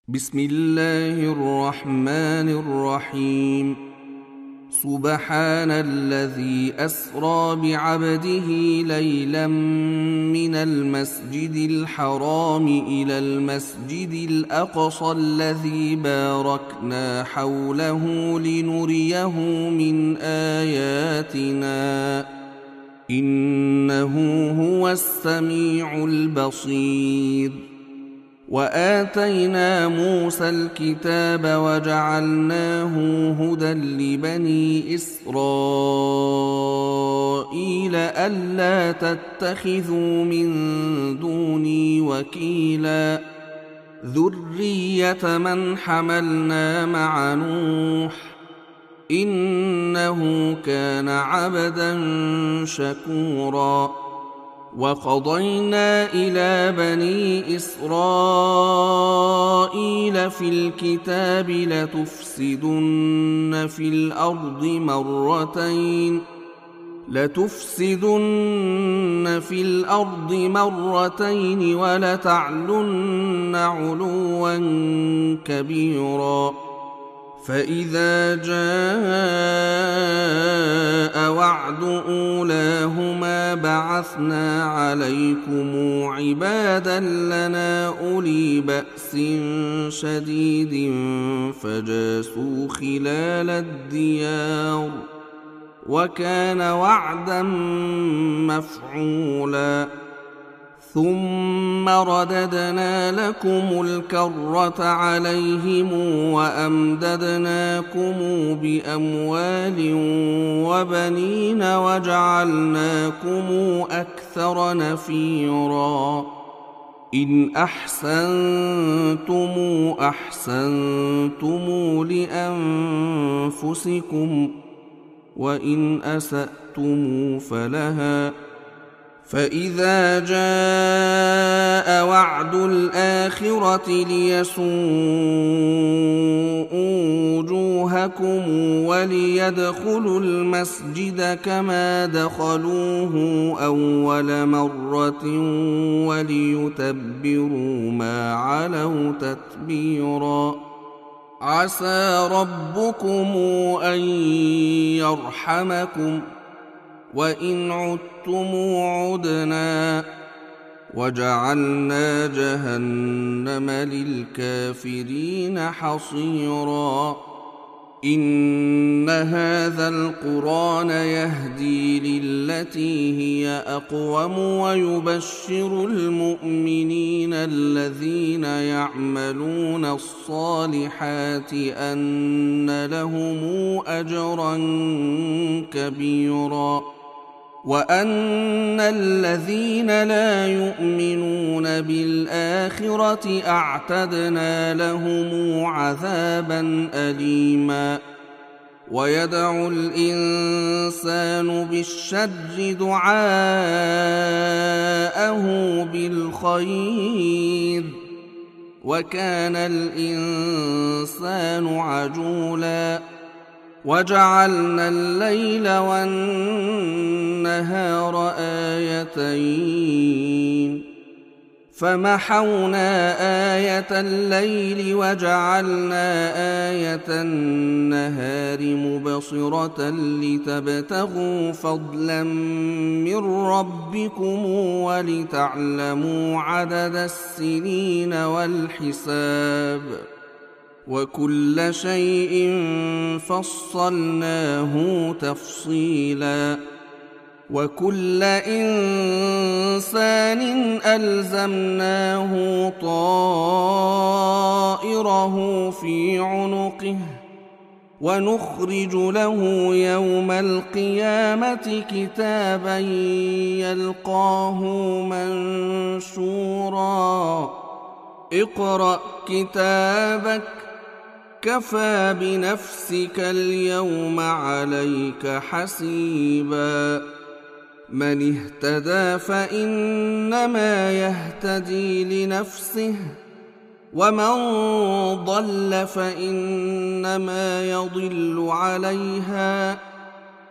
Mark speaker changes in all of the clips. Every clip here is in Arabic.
Speaker 1: بسم الله الرحمن الرحيم. سبحان الذي أسرى بعبده ليلا من المسجد الحرام إلى المسجد الأقصى الذي باركنا حوله لنريه من آياتنا إنه هو السميع البصير. وآتينا موسى الكتاب وجعلناه هدى لبني إسرائيل ألا تتخذوا من دوني وكيلا ذرية من حملنا مع نوح إنه كان عبدا شكورا. وقضينا إلى بني إسرائيل في الكتاب لتفسدن في الأرض مرتين ولتعلن علوا كبيرا. فإذا جاء وعد أولاهما بعثنا عليكم عبادا لنا أولي بأس شديد فجاسوا خلال الديار وكان وعدا مفعولا. ثم رددنا لكم الكرة عليهم وأمددناكم بأموال وبنين وجعلناكم أكثر نفيرا. إن أحسنتم أحسنتم لأنفسكم وإن أسأتم فلها. فإذا جاء وعد الآخرة ليسوءوا وجوهكم وليدخلوا المسجد كما دخلوه أول مرة وليتبروا ما علوا تتبيرا. عسى ربكم أن يرحمكم وإن عدتم عدنا وجعلنا جهنم للكافرين حصيرا. إن هذا القرآن يهدي للتي هي أقوم ويبشر المؤمنين الذين يعملون الصالحات أن لهم أجرا كبيرا وأن الذين لا يؤمنون بالآخرة أعتدنا لهم عذابا أليما. ويدعو الإنسان بالشر دعاءه بالخير وكان الإنسان عجولا. وجعلنا الليل والنهار آيتين فمحونا آية الليل وجعلنا آية النهار مبصرة لتبتغوا فضلا من ربكم ولتعلموا عدد السنين والحساب وكل شيء فصلناه تفصيلا. وكل إنسان ألزمناه طائره في عنقه ونخرج له يوم القيامة كتابا يلقاه منشورا. اقرأ كتابك كفى بنفسك اليوم عليك حسيبا. من اهتدى فإنما يهتدي لنفسه ومن ضل فإنما يضل عليها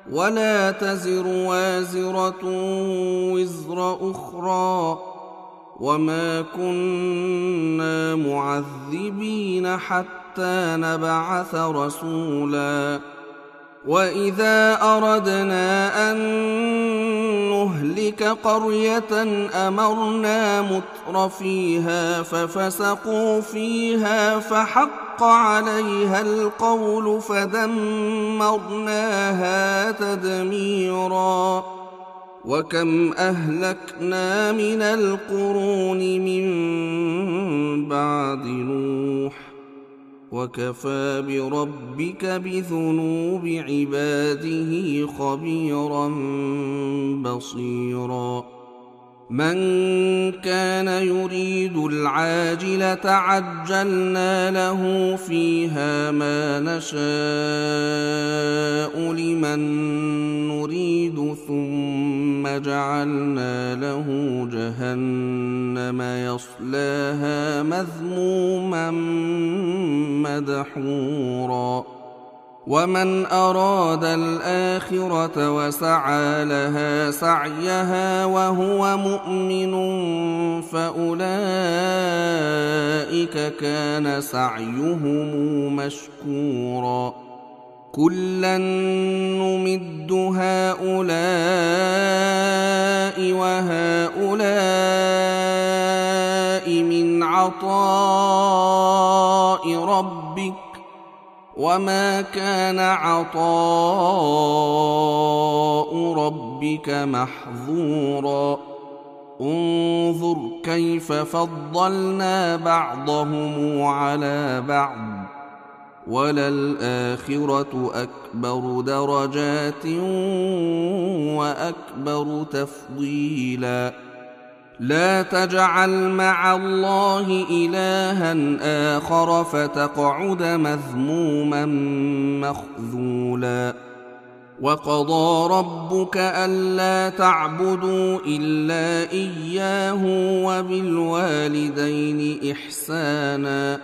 Speaker 1: ولا تزر وازرة وزر أخرى وما كنا معذبين حتى نبعث رسولا وإذا أردنا أن نهلك قرية أمرنا مترفيها ففسقوا فيها فحق عليها القول فدمرناها تدميرا وكم أهلكنا من القرون من بعد نوح وكفى بربك بذنوب عباده خبيرا بصيرا من كان يريد العاجلة عجلنا له فيها ما نشاء لمن نريد ثم جعلنا له جهنم يصلاها مذموما مدحورا ومن أراد الآخرة وسعى لها سعيها وهو مؤمن فأولئك كان سعيهم مشكورا كلا نمد هؤلاء وهؤلاء من عطاء ربك وما كان عطاء ربك محظورا انظر كيف فضلنا بعضهم على بعض وللآخرة أكبر درجات وأكبر تفضيلا لا تجعل مع الله إلها آخر فتقعد مذموما مخذولا وقضى ربك ألا تعبدوا إلا إياه وبالوالدين إحسانا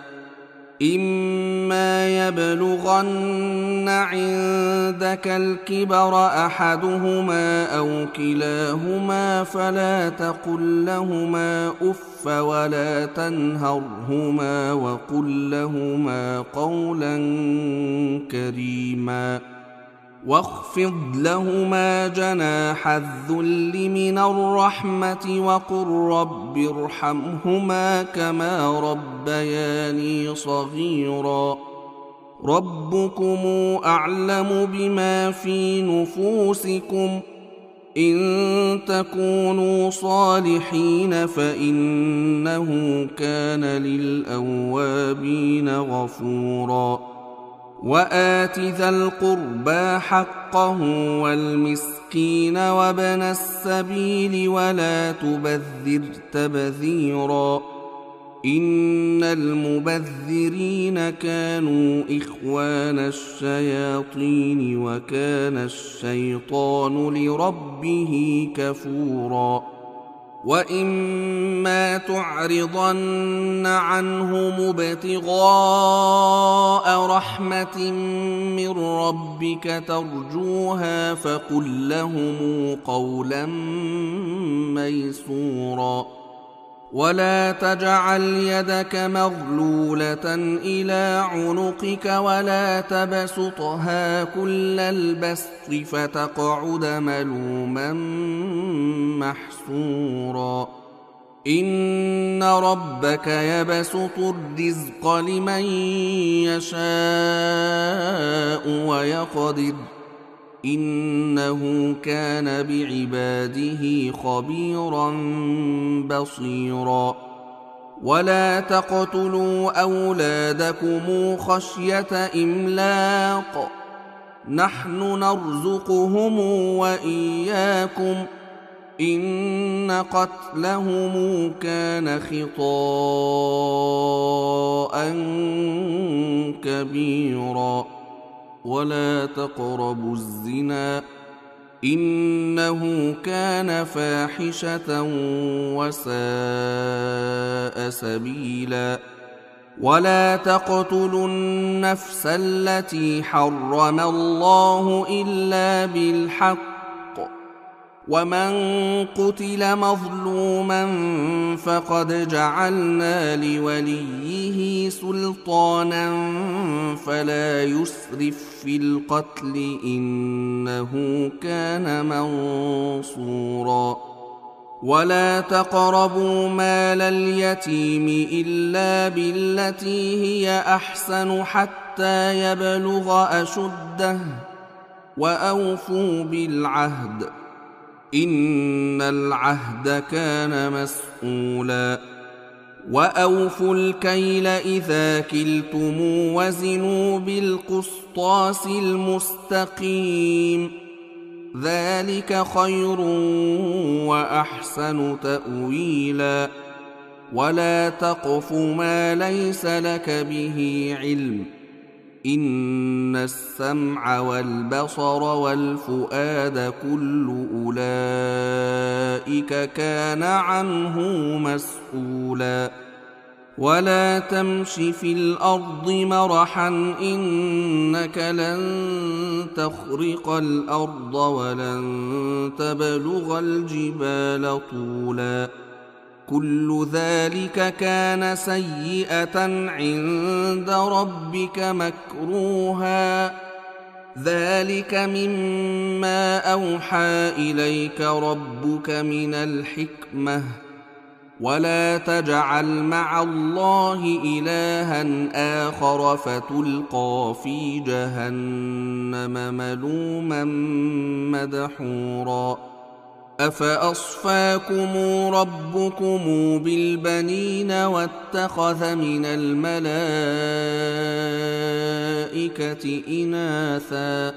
Speaker 1: إما يبلغن عندك الكبر أحدهما أو كلاهما فلا تقل لهما أف ولا تنهرهما وقل لهما قولا كريما واخفض لهما جناح الذل من الرحمة وقل رب ارحمهما كما ربياني صغيرا ربكم أعلم بما في نفوسكم إن تكونوا صالحين فإنه كان للأوابين غفورا وآت ذا القربى حقه والمسكين وابن السبيل ولا تبذر تبذيرا إن المبذرين كانوا إخوان الشياطين وكان الشيطان لربه كفورا وإما تعرضن عنهم ابتغاء رحمة من ربك ترجوها فقل لهم قولا ميسورا ولا تجعل يدك مغلولة إلى عنقك ولا تبسطها كل البسط فتقعد ملوما محسورا إن ربك يبسط الرزق لمن يشاء ويقدر إنه كان بعباده خبيرا بصيرا ولا تقتلوا أولادكم خشية إملاق نحن نرزقهم وإياكم إن قتلهم كان خطاء كبيرا ولا تقربوا الزنا إنه كان فاحشة وساء سبيلا ولا تقتلوا النفس التي حرم الله إلا بالحق ومن قتل مظلوما فقد جعلنا لوليه سلطانا فلا يسرف في القتل إنه كان منصورا ولا تقربوا مال اليتيم إلا بالتي هي أحسن حتى يبلغ أشده وأوفوا بالعهد إن العهد كان مسؤولا وأوفوا الكيل إذا كلتم وزنوا بالقسطاس المستقيم ذلك خير وأحسن تأويلا ولا تقف ما ليس لك به علم إن السمع والبصر والفؤاد كل أولئك كان عنه مسؤولا ولا تمش في الأرض مرحا إنك لن تخرق الأرض ولن تبلغ الجبال طولا كل ذلك كان سيئة عند ربك مكروها ذلك مما أوحى إليك ربك من الحكمة ولا تجعل مع الله إلها آخر فتلقى في جهنم ملوما مدحورا أفأصفاكم ربكم بالبنين واتخذ من الملائكة إناثا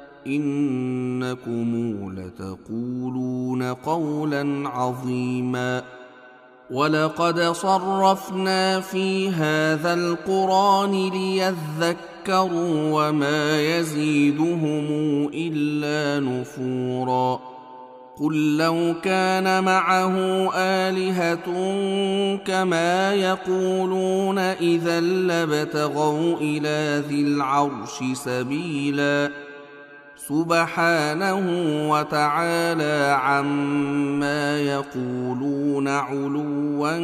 Speaker 1: إنكم لتقولون قولا عظيما ولقد صرفنا في هذا القرآن ليذكروا وما يزيدهم إلا نفورا قل لو كان معه آلهة كما يقولون إذا لابتغوا إلى ذي العرش سبيلا سبحانه وتعالى عما يقولون علوا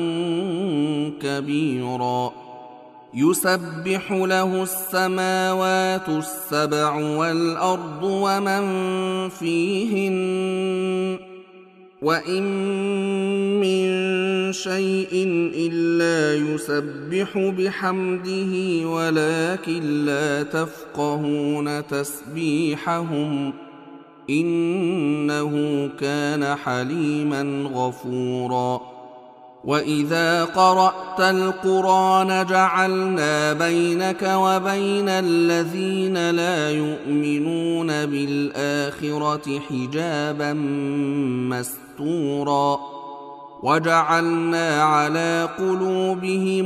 Speaker 1: كبيرا يسبح له السماوات السبع والأرض ومن فيهن وإن من شيء إلا يسبح بحمده ولكن لا تفقهون تسبيحهم إنه كان حليما غفورا وإذا قرأت القرآن جعلنا بينك وبين الذين لا يؤمنون بالآخرة حجابا مستورا وجعلنا على قلوبهم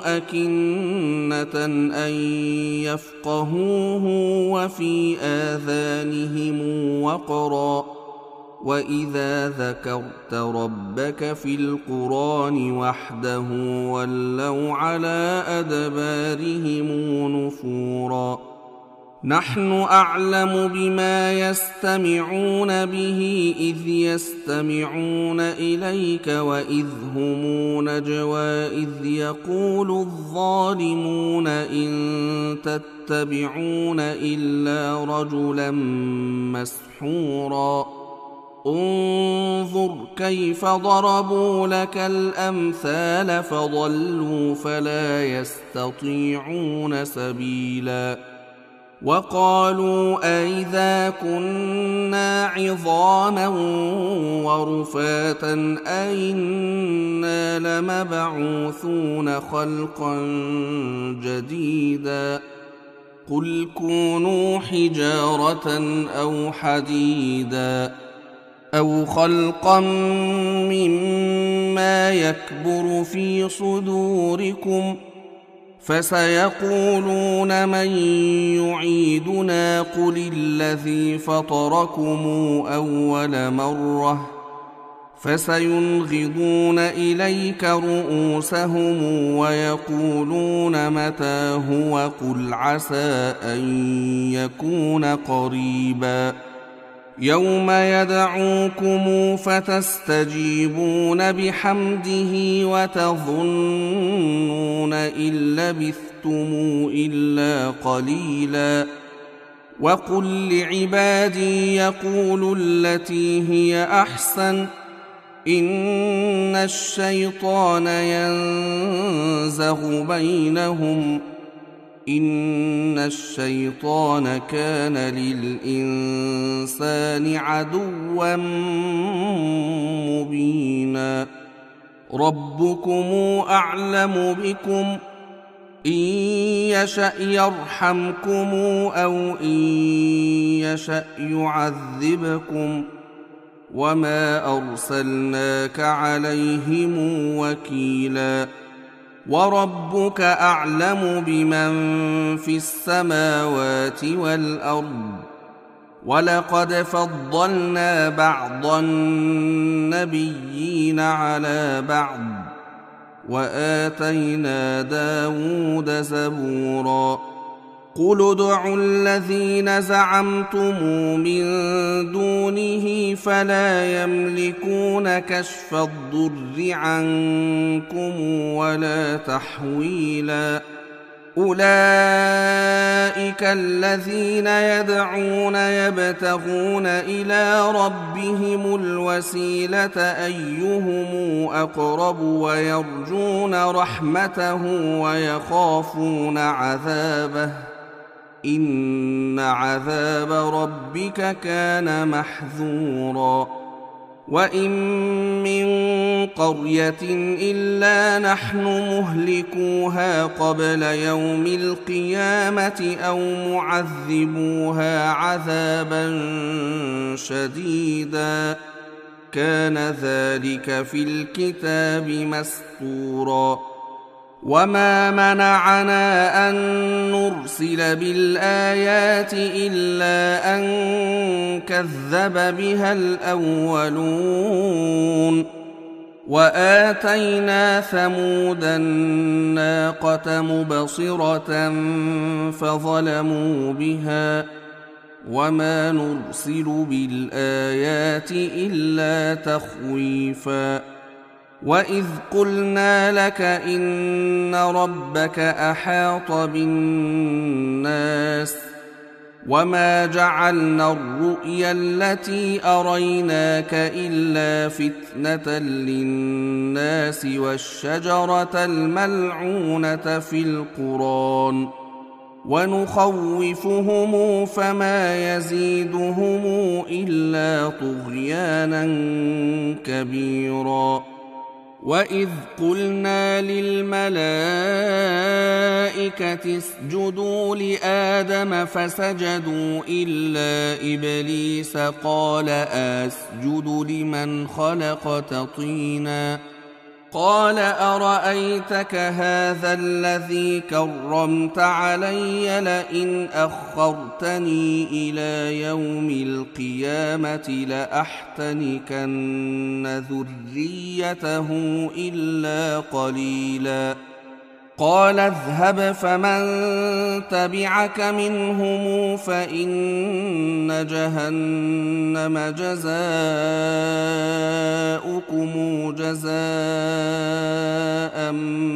Speaker 1: أكنة أن يفقهوه وفي آذانهم وقرا وإذا ذكرت ربك في القرآن وحده ولوا على أدبارهم نفورا نحن أعلم بما يستمعون به إذ يستمعون إليك وإذ هم نجوى إذ يقول الظالمون إن تتبعون إلا رجلا مسحورا انظر كيف ضربوا لك الأمثال فضلوا فلا يستطيعون سبيلا وقالوا أئذا كنا عظاما ورفاتا أئنا لمبعوثون خلقا جديدا قل كونوا حجارة أو حديدا أو خلقا مما يكبر في صدوركم فسيقولون من يعيدنا قل الذي فطركم أول مرة فسينغضون إليك رؤوسهم ويقولون متى هو قل عسى أن يكون قريبا يوم يدعوكم فتستجيبون بحمده وتظنون إن لبثتم إلا قليلا وقل لعبادي يقولوا التي هي أحسن إن الشيطان ينزغ بينهم إن الشيطان كان للإنسان عدوا مبينا ربكم أعلم بكم إن يشأ يرحمكم أو إن يشأ يعذبكم وما أرسلناك عليهم وكيلا وربك أعلم بمن في السماوات والأرض ولقد فضلنا بعض النبيين على بعض وآتينا داود زبورا قل ادعوا الذين زعمتم من دونه فلا يملكون كشف الضر عنكم ولا تحويلا أولئك الذين يدعون يبتغون إلى ربهم الوسيلة أيهم أقرب ويرجون رحمته ويخافون عذابه إن عذاب ربك كان محذورا وإن من قرية إلا نحن مهلكوها قبل يوم القيامة أو معذبوها عذابا شديدا كان ذلك في الكتاب مسطورا وما منعنا أن نرسل بالآيات إلا أن كذب بها الأولون وآتينا ثمود الناقة مبصرة فظلموا بها وما نرسل بالآيات إلا تخويفا وإذ قلنا لك إن ربك أحاط بالناس وما جعلنا الرؤيا التي أريناك إلا فتنة للناس والشجرة الملعونة في القرآن ونخوفهم فما يزيدهم إلا طغيانا كبيرا وإذ قلنا للملائكة اسجدوا لآدم فسجدوا إلا إبليس قال أسجد لمن خلقت طينا قال أرأيتك هذا الذي كرمت علي لئن أخرتني إلى يوم القيامة لأحتنكن ذريته إلا قليلا قال اذهب فمن تبعك منهم فإن جهنم جزاؤكم جزاء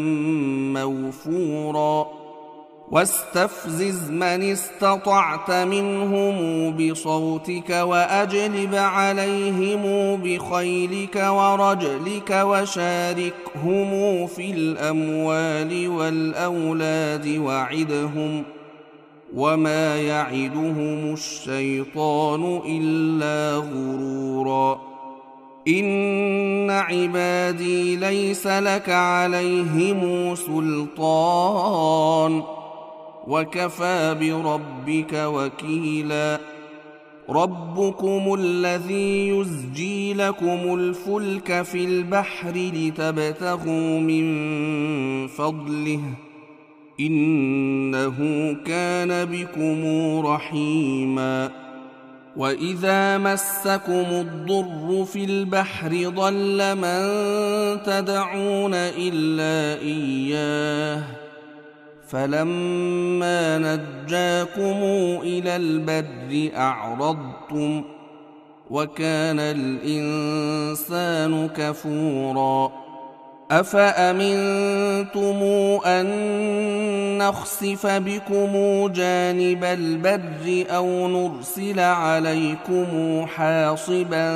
Speaker 1: موفورا واستفزز من استطعت منهم بصوتك وأجلب عليهم بخيلك ورجلك وشاركهم في الأموال والأولاد وعدهم وما يعدهم الشيطان إلا غرورا إن عبادي ليس لك عليهم سلطان وكفى بربك وكيلا ربكم الذي يزجي لكم الفلك في البحر لتبتغوا من فضله إنه كان بكم رحيما وإذا مسكم الضر في البحر ضل من تدعون إلا إياه فلما نجاكم إلى البر أعرضتم وكان الإنسان كفورا أفأمنتم أن نخسف بكم جانب البر أو نرسل عليكم حاصبا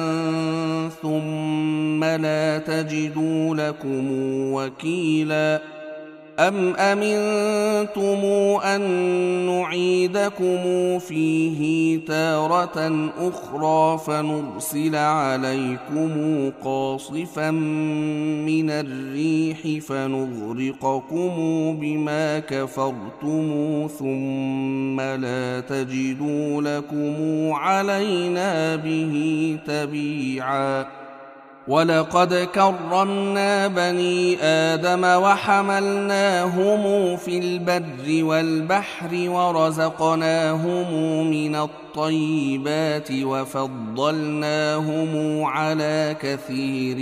Speaker 1: ثم لا تجدوا لكم وكيلا أم أمنتم أن نعيدكم فيه تارة أخرى فنرسل عليكم قاصفا من الريح فنغرقكم بما كفرتم ثم لا تجدوا لكم علينا به تبيعا ولقد كرمنا بني آدم وحملناهم في البر والبحر ورزقناهم من الطيبات وفضلناهم على كثير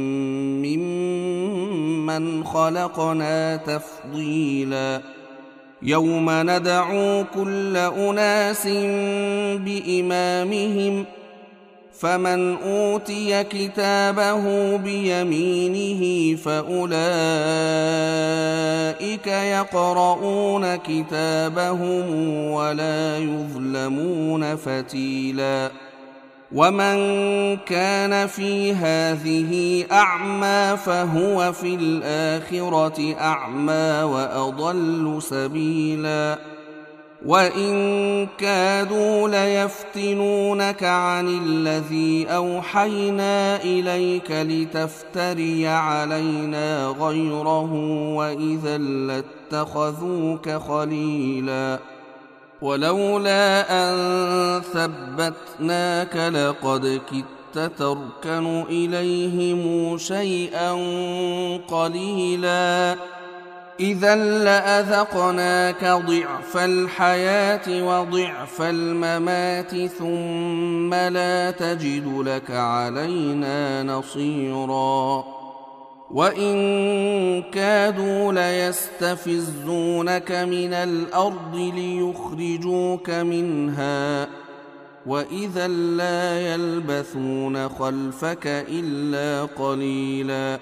Speaker 1: ممن خلقنا تفضيلا يوم ندعو كل أناس بإمامهم فمن أوتي كتابه بيمينه فأولئك يقرؤون كتابهم ولا يظلمون فتيلا ومن كان في هذه أعمى فهو في الآخرة أعمى وأضل سبيلا وإن كادوا ليفتنونك عن الذي أوحينا إليك لتفتري علينا غيره وإذا لاتخذوك خليلا ولولا أن ثبتناك لقد كدت تركن إليهم شيئا قليلا إذا لأذقناك ضعف الحياة وضعف الممات ثم لا تجد لك علينا نصيرا وإن كادوا ليستفزونك من الأرض ليخرجوك منها وإذا لا يلبثون خلفك إلا قليلا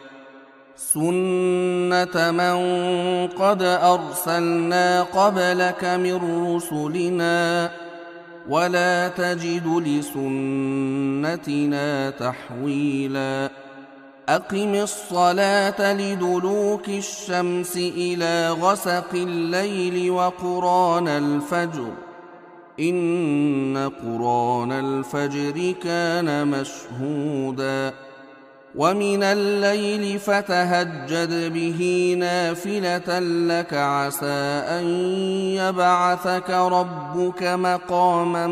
Speaker 1: سنة من قد أرسلنا قبلك من رسلنا ولا تجد لسنتنا تحويلا أقم الصلاة لدلوك الشمس إلى غسق الليل وقرآن الفجر إن قرآن الفجر كان مشهودا ومن الليل فتهجد به نافلة لك عسى أن يبعثك ربك مقاما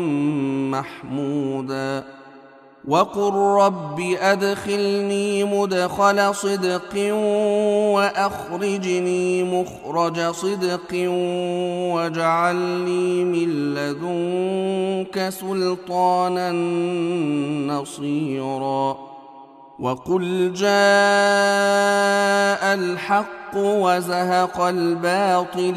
Speaker 1: محمودا وقل رب أدخلني مدخل صدق وأخرجني مخرج صدق واجعل لي من لدنك سلطانا نصيرا وقل جاء الحق وزهق الباطل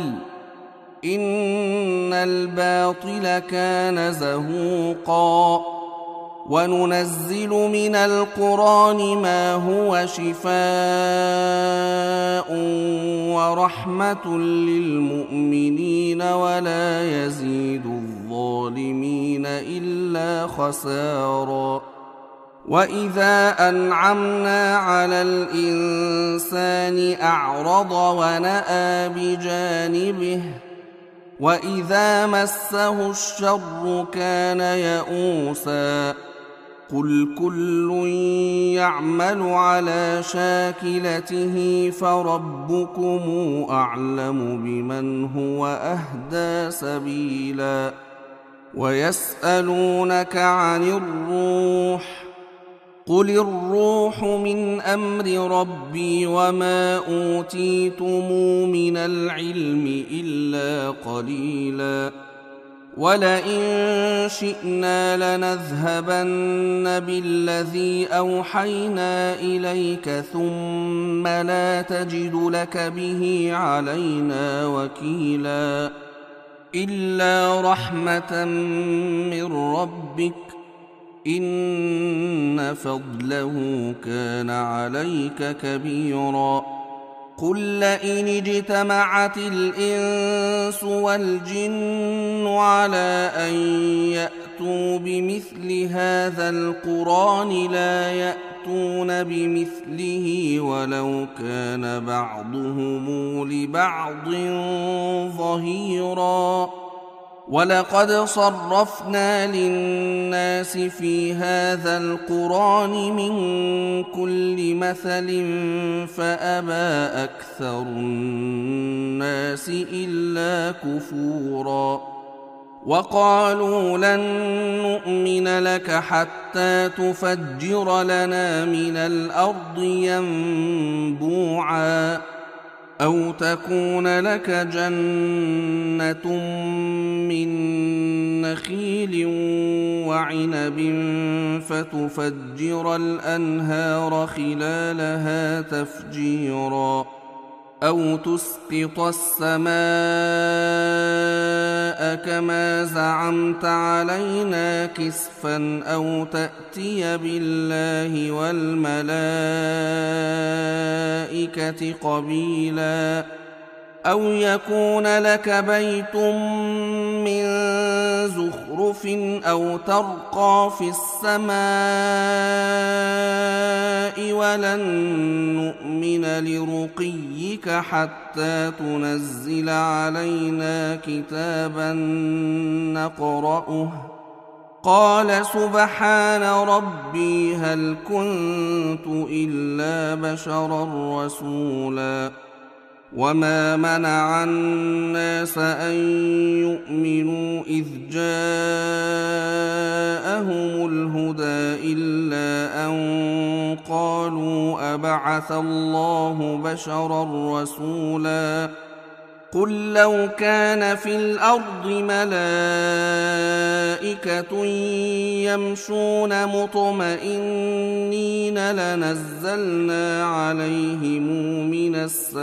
Speaker 1: إن الباطل كان زهوقا وننزل من القرآن ما هو شفاء ورحمة للمؤمنين ولا يزيد الظالمين إلا خسارا وإذا أنعمنا على الإنسان أعرض ونأى بجانبه وإذا مسه الشر كان يئوسا قل كل يعمل على شاكلته فربكم أعلم بمن هو أهدى سبيلا ويسألونك عن الروح قل الروح من أمر ربي وما أوتيتم من العلم إلا قليلا ولئن شئنا لنذهبن بالذي أوحينا إليك ثم لا تجد لك به علينا وكيلا إلا رحمة من ربك إن فضله كان عليك كبيرا قل لئن اجتمعت الإنس والجن على أن يأتوا بمثل هذا القرآن لا يأتون بمثله ولو كان بعضهم لبعض ظهيرا ولقد صرفنا للناس في هذا القرآن من كل مثل فأبى أكثر الناس إلا كفورا وقالوا لن نؤمن لك حتى تفجر لنا من الأرض ينبوعا أو تكون لك جنة من نخيل وعنب فتفجر الأنهار خلالها تفجيرا أو تسقط السماء كما زعمت علينا كسفا أو تأتي بالله والملائكة قبيلا أو يكون لك بيت من زخرف أو ترقى في السماء ولن نؤمن لرقيك حتى تنزل علينا كتابا نقرأه قال سبحان ربي هل كنت إلا بشرا رسولا وما منع الناس أن يؤمنوا إذ جاءهم الهدى إلا أن قالوا أبعث الله بشرا رسولا قل لو كان في الأرض ملائكة يمشون مطمئنين لنزلنا عليهم من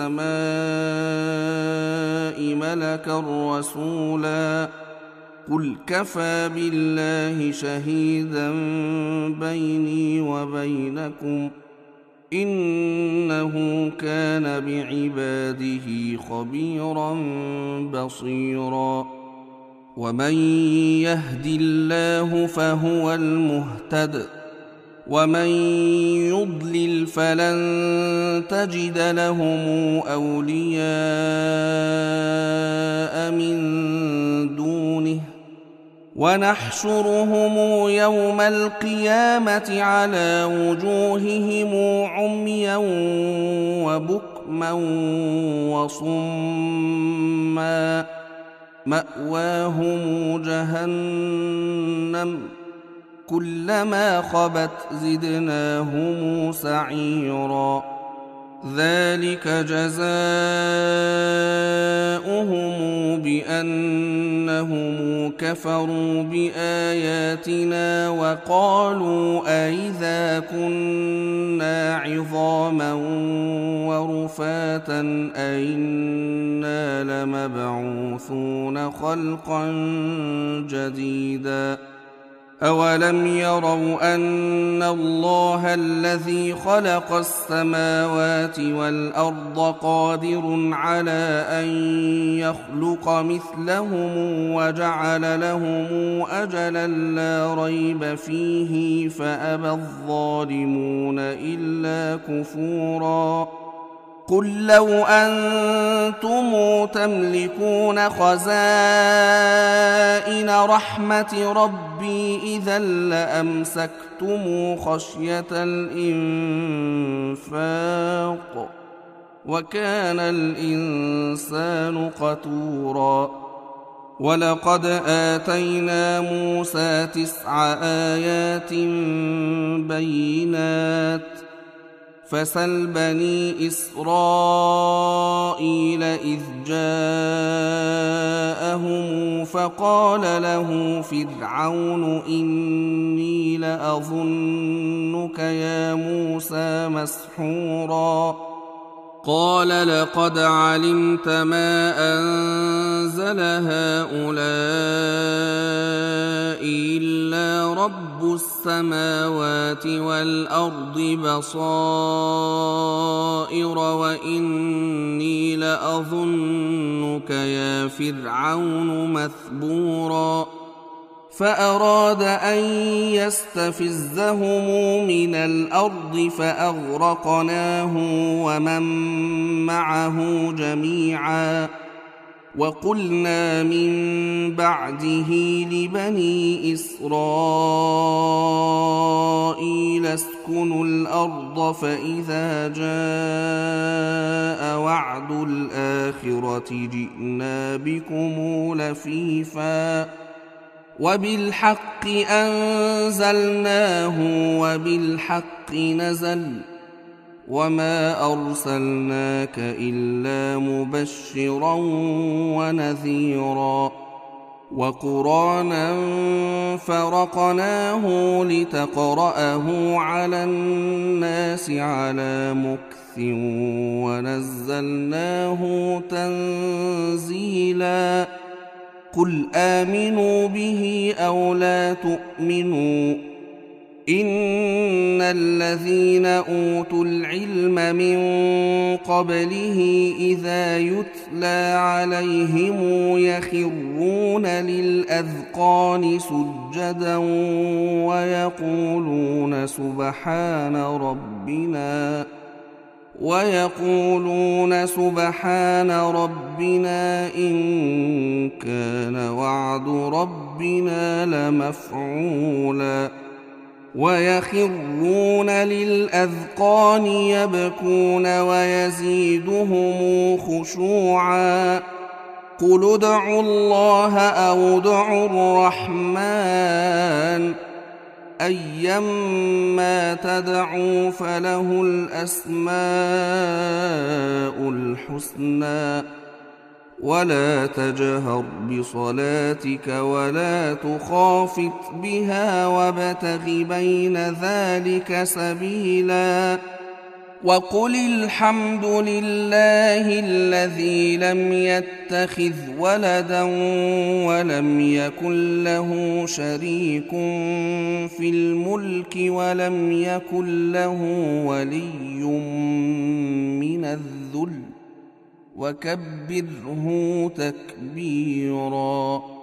Speaker 1: السماء ملكا رسولا قل كفى بالله شهيدا بيني وبينكم إنه كان بعباده خبيرا بصيرا ومن يهد الله فهو المهتد ومن يضلل فلن تجد لهم أولياء من دونه ونحشرهم يوم القيامة على وجوههم عميا وبكما وصما مأواهم جهنم كلما خبت زدناهم سعيرا ذلك جزاؤهم بأنهم كفروا بآياتنا وقالوا أئذا كنا عظاما ورفاتا أئنا لمبعوثون خلقا جديدا أولم يروا أن الله الذي خلق السماوات والأرض قادر على أن يخلق مثلهم وجعل لهم أجلا لا ريب فيه فأبى الظالمون إلا كفورا قل لو أنتم تملكون خزائن رحمة ربي إذا لأمسكتم خشية الإنفاق وكان الإنسان قتورا ولقد آتينا موسى 9 آيات بينات فسل بني إسرائيل إذ جاءهم فقال له فرعون إني لأظنك يا موسى مسحورا قال لقد علمت ما أنزل هؤلاء إلا رب السماوات والأرض بصائر وإني لأظنك يا فرعون مثبورا فأراد أن يستفزهم من الأرض فأغرقناه ومن معه جميعا وقلنا من بعده لبني إسرائيل اسكنوا الأرض فإذا جاء وعد الآخرة جئنا بكم لفيفا وبالحق أنزلناه وبالحق نزل وما أرسلناك إلا مبشرا ونذيرا وقرآنا فرقناه لتقرأه على الناس على مكث ونزلناه تنزيلا قل آمنوا به أو لا تؤمنوا إن الذين أوتوا العلم من قبله إذا يتلى عليهم يخرون للأذقان سجدا ويقولون سبحان ربنا إن كان وعد ربنا لمفعولا ويخرون للأذقان يبكون ويزيدهم خشوعا قل ادعوا الله أو ادعوا الرحمن أيما تدعوا فله الأسماء الحسنى ولا تجهر بصلاتك ولا تخافت بها وابتغ بين ذلك سبيلا وقل الحمد لله الذي لم يتخذ ولدا ولم يكن له شريك في الملك ولم يكن له ولي من الذل وكبره تكبيرا.